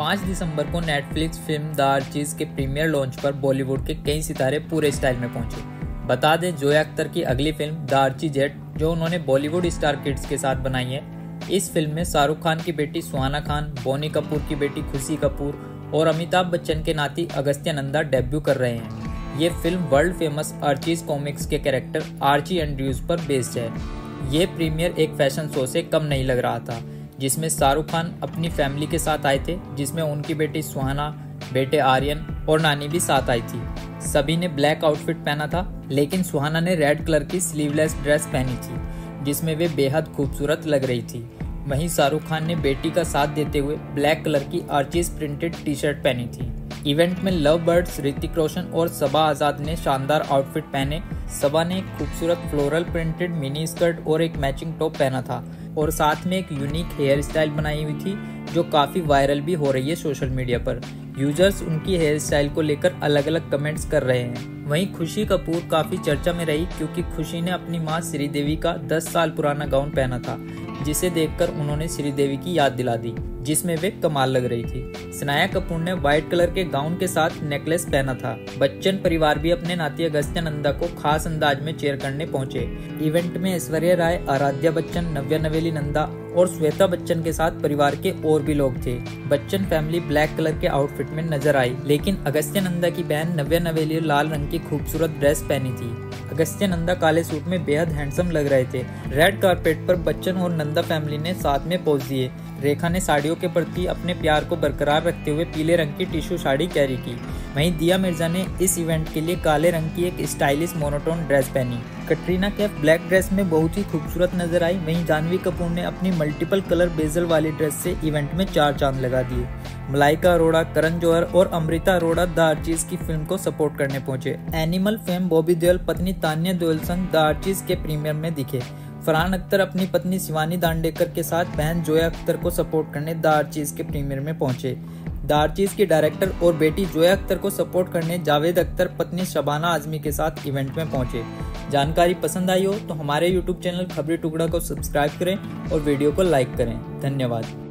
5 दिसंबर को नेटफ्लिक्स फिल्म द आर्चीज के प्रीमियर लॉन्च पर बॉलीवुड के कई सितारे पूरे स्टाइल में पहुंचे। बता दें, जोया अख्तर की अगली फिल्म द आर्ची जेट, जो उन्होंने बॉलीवुड स्टार किड्स के साथ बनाई है, इस फिल्म में शाहरुख खान की बेटी सुहाना खान, बोनी कपूर की बेटी खुशी कपूर और अमिताभ बच्चन के नाती अगस्त्य नंदा डेब्यू कर रहे हैं। ये फिल्म वर्ल्ड फेमस आर्चीज कॉमिक्स के कैरेक्टर आर्ची एंड्रयूज पर बेस्ड है। ये प्रीमियर एक फैशन शो से कम नहीं लग रहा था, जिसमें शाहरुख खान अपनी फैमिली के साथ आए थे, जिसमें उनकी बेटी सुहाना, बेटे आर्यन और नानी भी साथ आई थी। सभी ने ब्लैक आउटफिट पहना था, लेकिन सुहाना ने रेड कलर की स्लीवलेस ड्रेस पहनी थी, जिसमें वे बेहद खूबसूरत लग रही थी। वहीं शाहरुख खान ने बेटी का साथ देते हुए ब्लैक कलर की आर्चीज प्रिंटेड टी शर्ट पहनी थी। इवेंट में लव बर्ड्स ऋतिक रोशन और सबा आजाद ने शानदार आउटफिट पहने। सबा ने एक खूबसूरत फ्लोरल प्रिंटेड मिनी स्कर्ट और एक मैचिंग टॉप पहना था और साथ में एक यूनिक हेयर स्टाइल बनाई हुई थी, जो काफी वायरल भी हो रही है सोशल मीडिया पर। यूजर्स उनकी हेयर स्टाइल को लेकर अलग अलग कमेंट्स कर रहे हैं। वहीं खुशी कपूर काफी चर्चा में रही, क्योंकि खुशी ने अपनी मां श्रीदेवी का 10 साल पुराना गाउन पहना था, जिसे देखकर उन्होंने श्रीदेवी की याद दिला दी, जिसमें वे कमाल लग रही थी। सनाया कपूर ने व्हाइट कलर के गाउन के साथ नेकलेस पहना था। बच्चन परिवार भी अपने नाती अगस्त्य नंदा को खास अंदाज में चेयर करने पहुंचे। इवेंट में ऐश्वर्या राय, आराध्या बच्चन, नव्या नवेली नंदा और श्वेता बच्चन के साथ परिवार के और भी लोग थे। बच्चन फैमिली ब्लैक कलर के आउटफिट में नजर आई, लेकिन अगस्त्य नंदा की बहन नव्या नवेली लाल रंग की खूबसूरत ड्रेस पहनी थी। अगस्त्य नंदा काले सूट में बेहद हैंडसम लग रहे थे। रेड कारपेट पर बच्चन और नंदा फैमिली ने साथ में पोज दिए। रेखा ने साड़ियों के प्रति अपने प्यार को बरकरार रखते हुए पीले रंग की टिश्यू साड़ी कैरी की। वहीं दिया मिर्जा ने इस इवेंट के लिए काले रंग की एक स्टाइलिश मोनोटोन ड्रेस पहनी। कटरीना कैफ ब्लैक ड्रेस में बहुत ही खूबसूरत नजर आई। वहीं जानवी कपूर ने अपनी मल्टीपल कलर बेजल वाली ड्रेस से इवेंट में 4 चांद लगा दिए। मलाइका अरोड़ा, करण जौहर और अमृता अरोड़ा द आर्चीज की फिल्म को सपोर्ट करने पहुंचे। एनिमल फेम बॉबी देओल पत्नी तान्या देओल संग द आर्चीज के प्रीमियर में दिखे। फरहान अख्तर अपनी पत्नी शिवानी दांडेकर के साथ बहन जोया अख्तर को सपोर्ट करने द आर्चीज के प्रीमियर में पहुंचे। द आर्चीज की डायरेक्टर और बेटी जोया अख्तर को सपोर्ट करने जावेद अख्तर पत्नी शबाना आजमी के साथ इवेंट में पहुंचे। जानकारी पसंद आई हो तो हमारे YouTube चैनल खबरी टुकड़ा को सब्सक्राइब करें और वीडियो को लाइक करें। धन्यवाद।